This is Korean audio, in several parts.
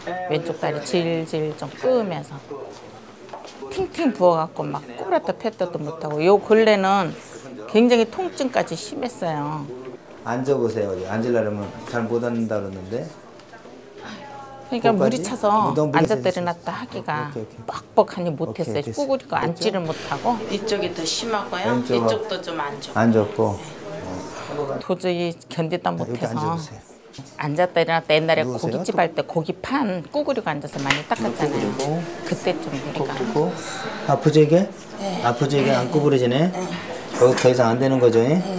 왼쪽 다리 질질 좀 끄면서 팅팅 부어갖고 막 꼬부랐다 폈다도 못하고 요 근래는 굉장히 통증까지 심했어요. 앉아보세요. 앉으려면 잘 못 앉는다 그러는데. 그러니까 물이 거기까지? 차서 너무 앉았다 일어났다 하기가 오케이. 뻑뻑하니 못했어요. 오케이, 됐어. 꾸구리고 앉지를 못하고 이쪽이 더 심하고요. 왼쪽은 이쪽도 좀 안 좋고. 안 좋고. 도저히 견디다 여기 못해서 앉아보세요. 앉았다 일어났다 옛날에 누우세요. 고깃집 할 때 고기판 꾸구리고 앉아서 많이 닦았잖아요. 꾸구리고. 그때 좀 무리가. 그리고 아프죠 이게? 네. 아프죠 이게? 안 구부러지네? 여기 더 이상 안 되는 거죠?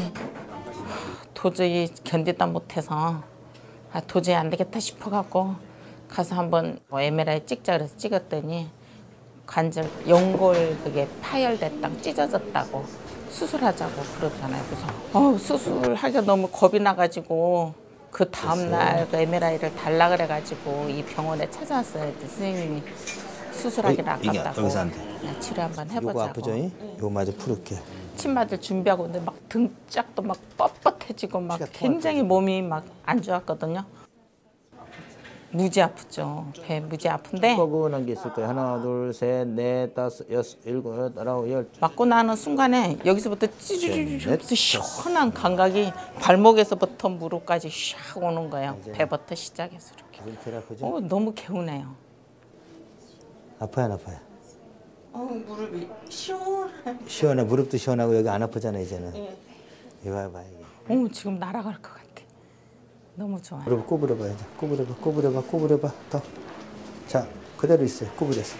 도저히 견디다 못해서 도저히 안 되겠다 싶어갖고 가서 한번 MRI 찍자 그래서 찍었더니 관절 연골 그게 파열됐다고 찢어졌다고 수술하자고 그러잖아요. 그래서 수술하기가 너무 겁이 나가지고 그 다음날 그 MRI를 달라 그래가지고 이 병원에 찾아왔어요. 선생님이 수술하기는 아깝다고 여기서 안 돼. 치료 한번 요거 해보자고. 아프죠? 요거 마저 풀을게. 침 맞을 준비하고 있는데 막 등짝도 막 뻣뻣해지고 막 굉장히 몸이 막 안 좋았거든요. 무지 아프죠. 배 무지 아픈데 뻐근한 게 있을 거예요. 하나, 둘, 셋, 넷, 다섯, 여섯, 일곱, 여덟, 아홉, 열. 맞고 나는 순간에 여기서부터 찌르르르 시원한 감각이 발목에서부터 무릎까지 샥 오는 거예요. 배부터 시작해서 이렇게. 제일 아프죠? 너무 개운해요. 아파요, 안 아파요? 무릎이 시원해. 시원해. 무릎도 시원하고 여기 안 아프잖아 이제는. 이거 봐봐 이게. 지금 날아갈 것 같아. 너무 좋아요. 무릎 구부려봐 이제. 구부려봐. 더. 자, 그대로 있어요. 구부렸어.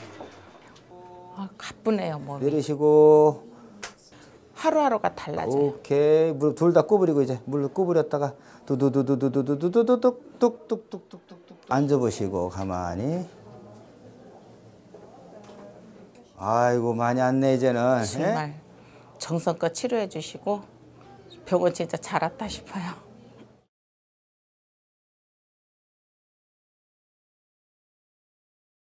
가쁘네요 몸이. 내리시고. 하루하루가 달라져요. 오케이. 무릎 둘 다 구부리고 이제 무릎 구부렸다가 두두두두두두두두두뚝뚝뚝뚝뚝뚝뚝 앉아보시고 가만히. 아이고 많이 왔네 이제는. 정말 정성껏 치료해 주시고 병원 진짜 잘 왔다 싶어요.